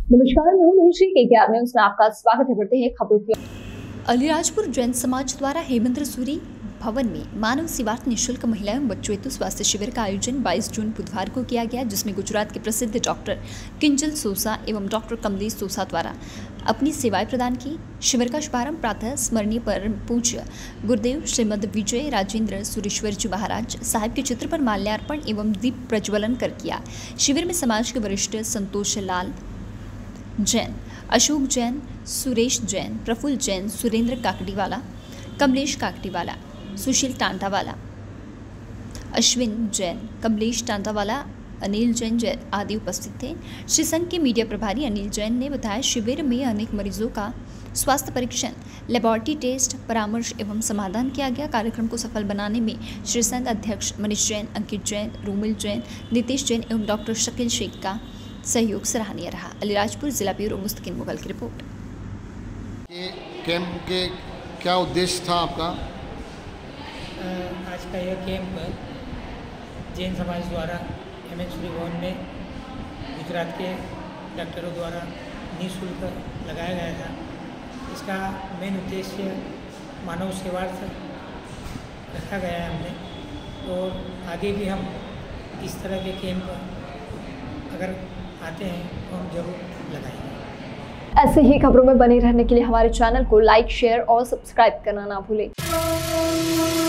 नमस्कार, मैं हूं धनुश्री केकेआर न्यूज़ में आपका स्वागत है। बढ़ते हैं खबरों की। अलीराजपुर जैन समाज द्वारा हेमंत सूरी भवन में मानव सेवार्थ निःशुल्क महिला एवं बच्चों हेतु स्वास्थ्य शिविर का आयोजन 22 जून बुधवार को किया गया, जिसमें गुजरात के प्रसिद्ध डॉक्टर किंजल सोसा एवं डॉक्टर कमलेश सोसा द्वारा अपनी सेवाएं प्रदान की। शिविर का शुभारंभ प्रातः स्मरणीय परम पूज्य गुरुदेव श्रीमद विजय राजेंद्र सुरेश्वर जी महाराज साहिब के चित्र पर माल्यार्पण एवं दीप प्रज्वलन कर किया। शिविर में समाज के वरिष्ठ संतोष लाल जैन, अशोक जैन, सुरेश जैन, प्रफुल्ल जैन, सुरेंद्र काकड़ीवाला, कमलेश काकड़ीवाला, सुशील टांटावाला, अश्विन जैन, कमलेश टांटावाला, अनिल जैन आदि उपस्थित थे। श्री संघ के मीडिया प्रभारी अनिल जैन ने बताया, शिविर में अनेक मरीजों का स्वास्थ्य परीक्षण, लेबोरेटरी टेस्ट, परामर्श एवं समाधान किया गया। कार्यक्रम को सफल बनाने में श्री संघ अध्यक्ष मनीष जैन, अंकित जैन, रोमिल जैन, नीतीश जैन एवं डॉक्टर शकील शेख का सहयोग सराहनीय रहा। अलीराजपुर जिला ब्यूरो मुस्तकिन मुगल की रिपोर्ट। कैंप के क्या उद्देश्य था आपका? आज का यह कैंप जैन समाज द्वारा हेमंत सूरी भवन में गुजरात के डॉक्टरों द्वारा निःशुल्क लगाया गया था। इसका मेन उद्देश्य मानव सेवार्थ रखा गया है हमने, और आगे भी हम इस तरह के कैंप अगर आते हैं तो हम जरूर लगाएंगे। ऐसे ही खबरों में बने रहने के लिए हमारे चैनल को लाइक, शेयर और सब्सक्राइब करना ना भूलें।